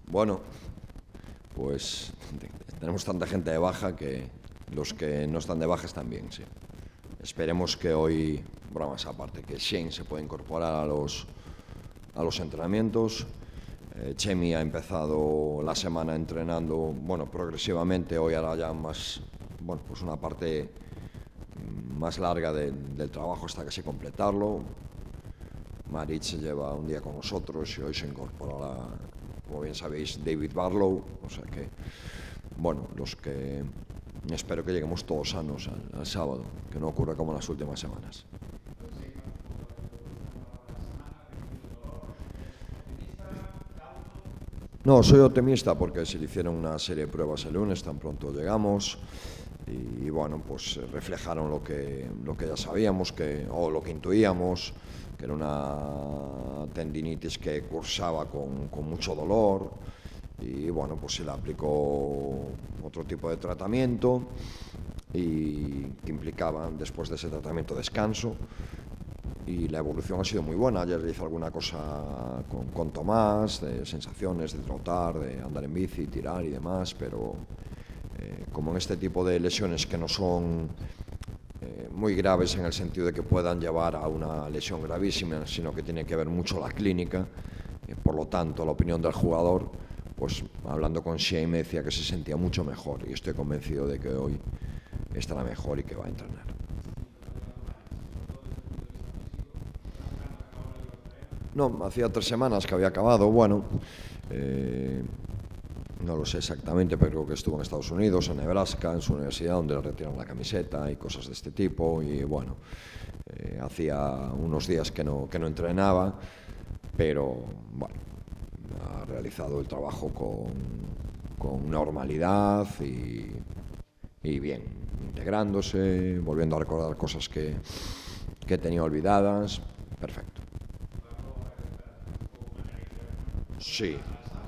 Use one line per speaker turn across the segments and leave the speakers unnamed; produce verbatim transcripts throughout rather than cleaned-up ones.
Bueno, pues tenemos tanta gente de baja que los que no están de baja están bien, sí. Esperemos que hoy, bromas aparte, que Shane se pueda incorporar a los, a los entrenamientos. Eh, Chemi ha empezado la semana entrenando, bueno, progresivamente. Hoy hará ya más, bueno, pues una parte más larga de, del trabajo hasta casi completarlo. Maric se lleva un día con nosotros y hoy se incorporará, como bien sabéis, David Barlow. O sea que, bueno, los que espero que lleguemos todos sanos al, al sábado, que no ocurra como en las últimas semanas. No, soy optimista porque se le hicieron una serie de pruebas el lunes, tan pronto llegamos, y, y bueno, pues reflejaron lo que, lo que ya sabíamos, que, o lo que intuíamos, que era una tendinitis que cursaba con, con mucho dolor, y bueno, pues se le aplicó otro tipo de tratamiento y que implicaba después de ese tratamiento descanso, y la evolución ha sido muy buena. Ayer hice alguna cosa con, con Tomás, de sensaciones, de trotar, de andar en bici, tirar y demás, pero eh, como en este tipo de lesiones que no son eh, muy graves en el sentido de que puedan llevar a una lesión gravísima, sino que tiene que ver mucho la clínica, eh, por lo tanto la opinión del jugador, pues hablando con Shane me decía que se sentía mucho mejor, y estoy convencido de que hoy estará mejor y que va a entrenar. No, hacía tres semanas que había acabado. Bueno, eh, no lo sé exactamente, pero creo que estuvo en Estados Unidos, en Nebraska, en su universidad, donde le retiraron la camiseta y cosas de este tipo. Y bueno, eh, hacía unos días que no, que no entrenaba, pero bueno, ha realizado el trabajo con, con normalidad y, y bien, integrándose, volviendo a recordar cosas que, que tenía olvidadas. Perfecto. Sí.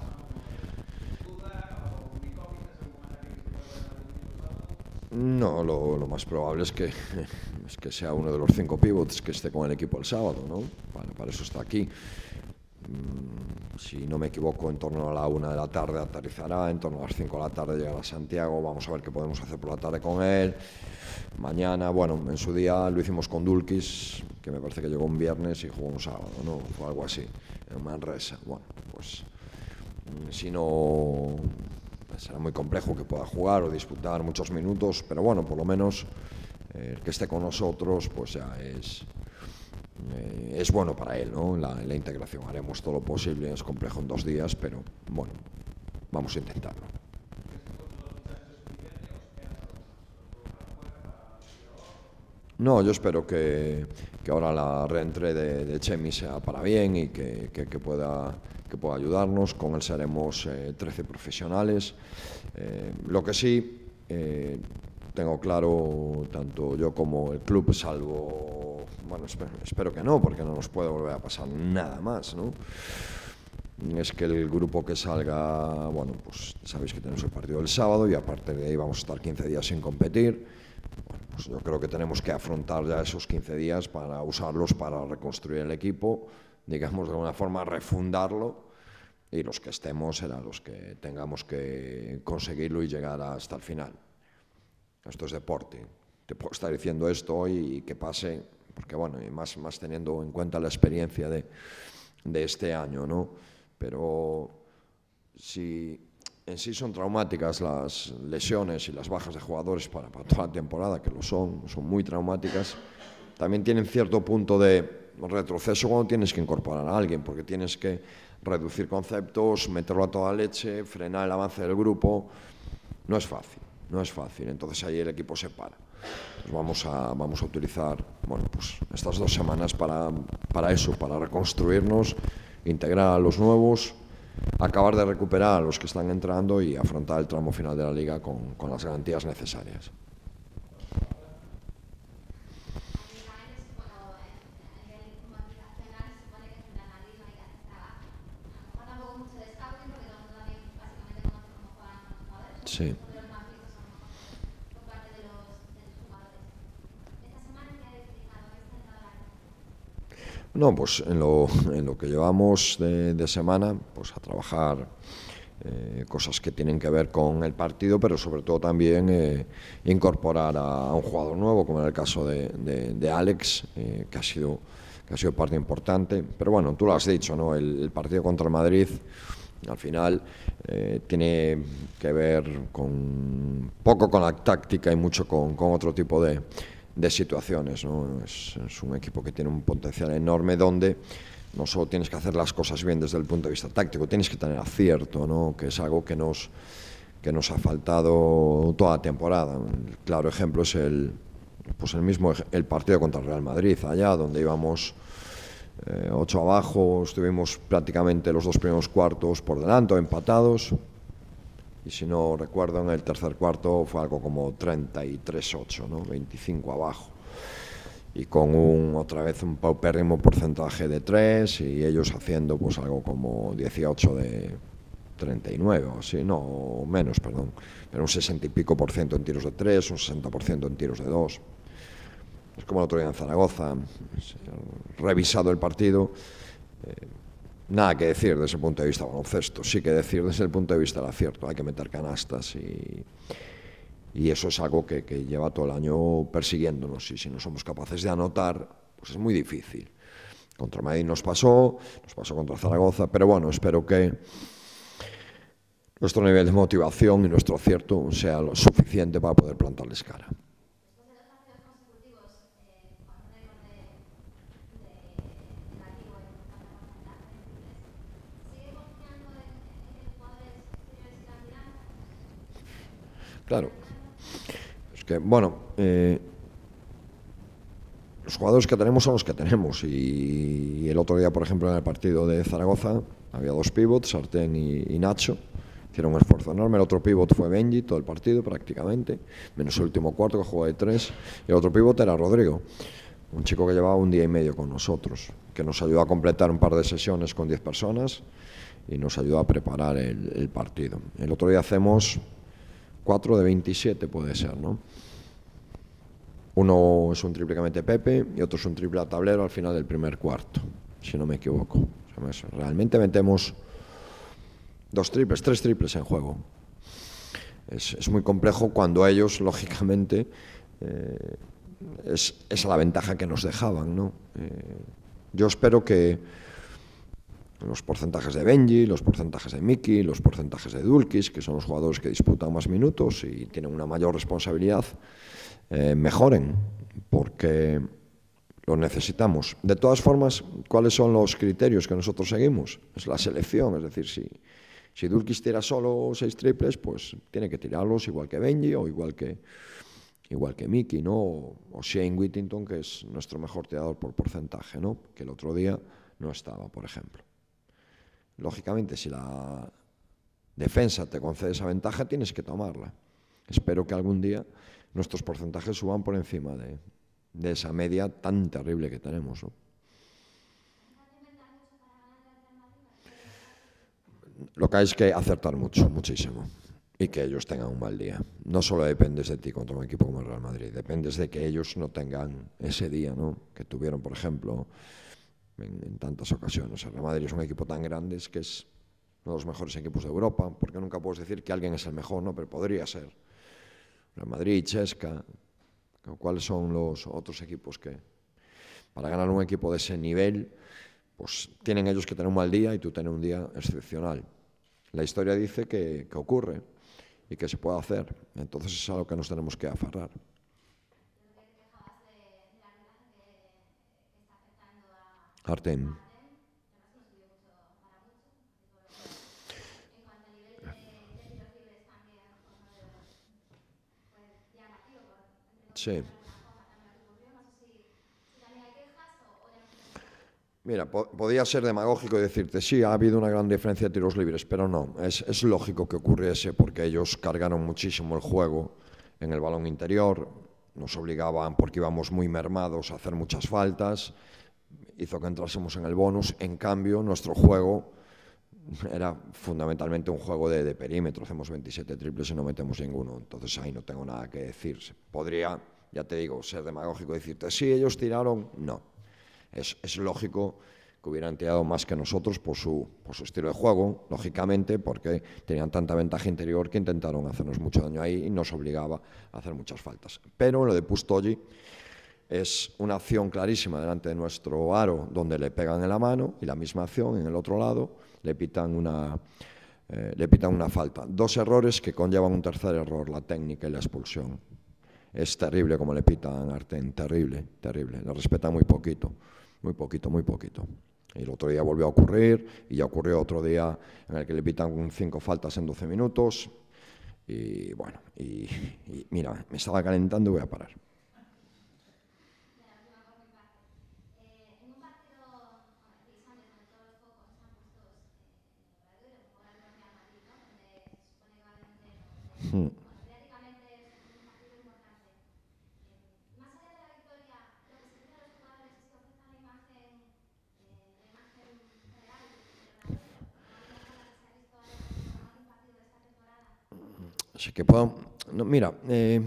No, lo, lo más probable es que, es que sea uno de los cinco pivots que esté con el equipo el sábado, ¿no? Para, para eso está aquí. Mm, si no me equivoco, en torno a la una de la tarde aterrizará, en torno a las cinco de la tarde llegará a Santiago. Vamos a ver qué podemos hacer por la tarde con él. Mañana, bueno, en su día lo hicimos con Dulkis, que me parece que llegó un viernes y jugó un sábado, ¿no? Fue algo así, en Manresa. Bueno, pues si no, será muy complejo que pueda jugar o disputar muchos minutos, pero bueno, por lo menos eh, el que esté con nosotros, pues ya es, eh, es bueno para él, ¿no? La, la integración. Haremos todo lo posible, es complejo en dos días, pero bueno, vamos a intentarlo. No, yo espero que, que ahora la reentré de, de Chemi sea para bien y que, que, que, pueda, que pueda ayudarnos. Con él seremos eh, trece profesionales. Eh, lo que sí, eh, tengo claro, tanto yo como el club, salvo, bueno, espero, espero que no, porque no nos puede volver a pasar nada más, ¿no? Es que el grupo que salga, bueno, pues sabéis que tenemos el partido el sábado y aparte de ahí vamos a estar quince días sin competir. Bueno, pues yo creo que tenemos que afrontar ya esos quince días para usarlos para reconstruir el equipo, digamos de alguna forma refundarlo, y los que estemos serán los que tengamos que conseguirlo y llegar hasta el final. Esto es deporte. Te puedo estar diciendo esto hoy y que pase, porque bueno, y más, más teniendo en cuenta la experiencia de, de este año, ¿no? Pero si en sí son traumáticas las lesiones y las bajas de jugadores para, para toda la temporada, que lo son, son muy traumáticas, también tienen cierto punto de retroceso cuando tienes que incorporar a alguien, porque tienes que reducir conceptos, meterlo a toda leche, frenar el avance del grupo. No es fácil, no es fácil. Entonces ahí el equipo se para. Entonces vamos a, vamos a utilizar, bueno, pues estas dos semanas para, para eso, para reconstruirnos, integrar a los nuevos, acabar de recuperar a los que están entrando y afrontar el tramo final de la liga con, con las garantías necesarias. Sí. No, pues en lo, en lo que llevamos de, de semana, pues a trabajar eh, cosas que tienen que ver con el partido, pero sobre todo también eh, incorporar a, a un jugador nuevo, como en el caso de, de, de Alex, eh, que ha sido que ha sido parte importante. Pero bueno, tú lo has dicho, ¿no? El, el partido contra el Madrid, al final, eh, tiene que ver con poco con la táctica y mucho con, con otro tipo de, de situaciones, ¿no? Es, es un equipo que tiene un potencial enorme donde no solo tienes que hacer las cosas bien desde el punto de vista táctico, tienes que tener acierto, ¿no? Que es algo que nos, que nos ha faltado toda la temporada. El claro ejemplo es el, pues el mismo el partido contra el Real Madrid, allá donde íbamos eh, ocho abajo, estuvimos prácticamente los dos primeros cuartos por delante, empatados, y si no recuerdo en el tercer cuarto fue algo como treinta y tres ocho, ¿no? veinticinco abajo, y con un, otra vez un paupérrimo porcentaje de tres, y ellos haciendo pues algo como dieciocho de treinta y nueve o así, no, menos, perdón, pero un sesenta y pico por ciento en tiros de tres, un sesenta por ciento en tiros de dos. Es como el otro día en Zaragoza, revisado el partido, eh, nada que decir desde el punto de vista baloncesto, sí que decir desde el punto de vista del acierto, hay que meter canastas y, y eso es algo que, que lleva todo el año persiguiéndonos, y si no somos capaces de anotar, pues es muy difícil. Contra Madrid nos pasó, nos pasó contra Zaragoza, pero bueno, espero que nuestro nivel de motivación y nuestro acierto sea lo suficiente para poder plantarles cara. Claro, es que, bueno, eh, los jugadores que tenemos son los que tenemos, y el otro día, por ejemplo, en el partido de Zaragoza, había dos pivots, Sartén y, y Nacho, hicieron un esfuerzo enorme. El otro pivot fue Benji todo el partido prácticamente, menos el último cuarto que jugó de tres, y el otro pivot era Rodrigo, un chico que llevaba un día y medio con nosotros, que nos ayudó a completar un par de sesiones con diez personas y nos ayudó a preparar el, el partido. El otro día hacemos cuatro de veintisiete, puede ser, ¿no? Uno es un triple que mete Pepe y otro es un triple a tablero al final del primer cuarto, si no me equivoco. O sea, realmente metemos dos triples, tres triples en juego. Es, es muy complejo cuando ellos, lógicamente, eh, es, es la ventaja que nos dejaban, ¿no? Eh, yo espero que los porcentajes de Benji, los porcentajes de Miki, los porcentajes de Dulkis, que son los jugadores que disputan más minutos y tienen una mayor responsabilidad, eh, mejoren, porque lo necesitamos. De todas formas, ¿cuáles son los criterios que nosotros seguimos? Es la selección, es decir, si, si Dulkis tira solo seis triples, pues tiene que tirarlos igual que Benji o igual que, igual que Miki, ¿no? O, o Shane Whittington, que es nuestro mejor tirador por porcentaje, ¿no? Que el otro día no estaba, por ejemplo. Lógicamente, si la defensa te concede esa ventaja, tienes que tomarla. Espero que algún día nuestros porcentajes suban por encima de, de esa media tan terrible que tenemos, ¿no? Lo que hay es que acertar mucho, muchísimo, y que ellos tengan un mal día. No solo dependes de ti contra un equipo como el Real Madrid, dependes de que ellos no tengan ese día, ¿no? Que tuvieron, por ejemplo, en, en tantas ocasiones. El Real Madrid es un equipo tan grande, es que es uno de los mejores equipos de Europa, porque nunca puedes decir que alguien es el mejor, ¿no? Pero podría ser. Real Madrid, Chesca, ¿cuáles son los otros equipos que, para ganar un equipo de ese nivel, pues tienen ellos que tener un mal día y tú tener un día excepcional? La historia dice que, que ocurre y que se puede hacer, entonces es algo que nos tenemos que aferrar. Artem. Sí. Mira, po podía ser demagógico y decirte, sí, ha habido una gran diferencia de tiros libres, pero no, es, es lógico que ocurriese porque ellos cargaron muchísimo el juego en el balón interior, nos obligaban, porque íbamos muy mermados, a hacer muchas faltas, hizo que entrásemos en el bonus. En cambio, nuestro juego era fundamentalmente un juego de, de perímetro, hacemos veintisiete triples y no metemos ninguno, entonces ahí no tengo nada que decir. Podría, ya te digo, ser demagógico y decirte, sí, ellos tiraron, no. Es, es lógico que que hubieran tirado más que nosotros por su, por su estilo de juego, lógicamente, porque tenían tanta ventaja interior que intentaron hacernos mucho daño ahí y nos obligaba a hacer muchas faltas. Pero lo de Pustoggi es una acción clarísima delante de nuestro aro donde le pegan en la mano, y la misma acción en el otro lado le pitan una, eh, le pitan una falta. Dos errores que conllevan un tercer error, la técnica y la expulsión. Es terrible como le pitan a Arten, terrible, terrible. Le respeta muy poquito, muy poquito, muy poquito. Y el otro día volvió a ocurrir, y ya ocurrió otro día en el que le pitan cinco faltas en doce minutos. Y bueno, y, y mira, me estaba calentando y voy a parar. Hmm. Así que puedo, no, mira, eh,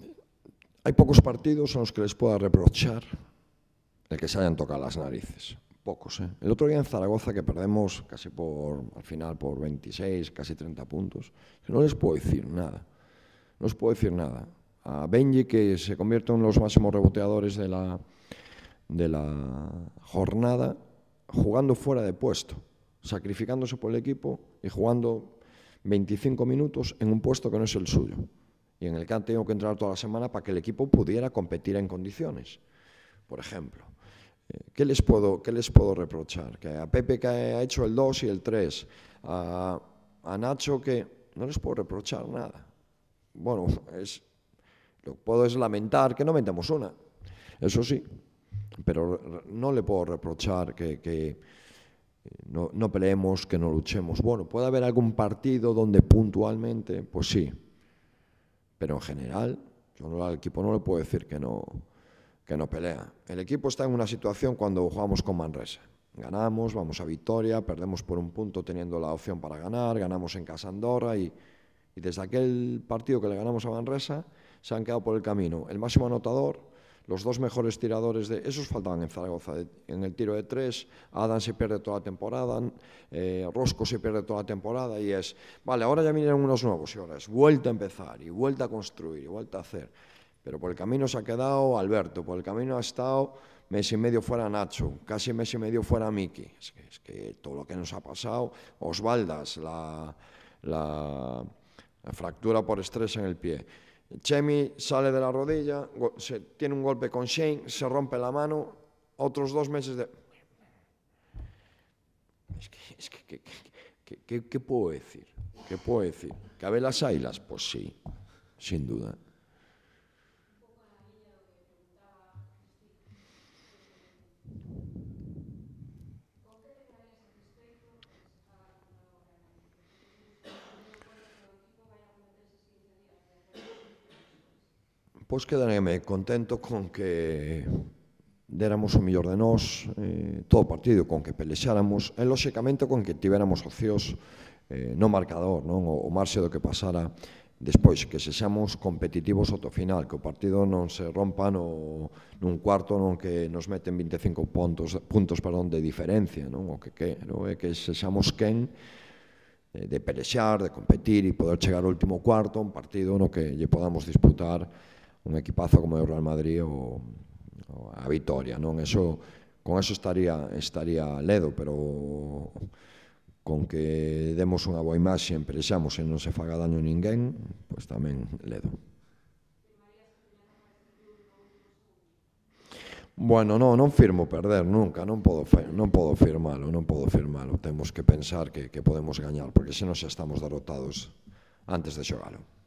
hay pocos partidos en los que les pueda reprochar el que se hayan tocado las narices. Pocos, ¿eh? El otro día en Zaragoza, que perdemos casi por, al final por veintiséis, casi treinta puntos, no les puedo decir nada. No les puedo decir nada. A Benji, que se convierte en los máximos reboteadores de la, de la jornada, jugando fuera de puesto, sacrificándose por el equipo y jugando veinticinco minutos en un puesto que no es el suyo, y en el que han tenido que entrar toda la semana para que el equipo pudiera competir en condiciones. Por ejemplo, ¿qué les puedo, qué les puedo reprochar? Que a Pepe, que ha hecho el dos y el tres, a, a Nacho, que no les puedo reprochar nada. Bueno, es, lo que puedo es lamentar que no metemos una, eso sí, pero no le puedo reprochar que, que no, no peleemos, que no luchemos. Bueno, puede haber algún partido donde puntualmente, pues sí, pero en general, yo no, al equipo no le puedo decir que no, que no pelea. El equipo está en una situación cuando jugamos con Manresa. Ganamos, vamos a victoria, perdemos por un punto teniendo la opción para ganar, ganamos en casa Andorra y, y desde aquel partido que le ganamos a Manresa se han quedado por el camino el máximo anotador, los dos mejores tiradores, de esos faltaban en Zaragoza, de, en el tiro de tres. Adam se pierde toda la temporada, eh, Rosco se pierde toda la temporada, y es, vale, ahora ya vinieron unos nuevos, y ahora es vuelta a empezar, y vuelta a construir, y vuelta a hacer. Pero por el camino se ha quedado Alberto, por el camino ha estado mes y medio fuera Nacho, casi mes y medio fuera Miki. Es que, es que todo lo que nos ha pasado, Osvaldas, la, la, la fractura por estrés en el pie. Chemi sale de la rodilla, se, tiene un golpe con Shane, se rompe la mano, otros dos meses de... Es que, es que, que, que, que, ¿qué puedo decir? ¿Qué puedo decir? ¿Cabe las ailas? Pues sí, sin duda. Pois quedaréme contento con que déramos o mellor de nós eh, todo o partido, con que pelexáramos e, lóxicamente, con que tivéramos opcións eh, no marcador, non? O, o marxe do que pasara despois, que sexamos competitivos ao final, que o partido non se rompa no, nun cuarto non que nos meten veinticinco puntos, puntos perdón, de diferencia, non? O que, que, non? É que sexamos quen eh, de pelexar, de competir e poder chegar ao último cuarto, un partido no que lle podamos disputar un equipazo como o Real Madrid ou, ou a Vitoria, non? Eso, con eso estaría, estaría ledo, pero con que demos unha boa imaxe, emprexamos e non se faga daño a ninguén, pois tamén ledo. Bueno, non, non firmo perder nunca, non podo, non podo firmalo, non podo firmalo. Temos que pensar que, que podemos gañar, porque senón xa estamos derrotados antes de xogalo.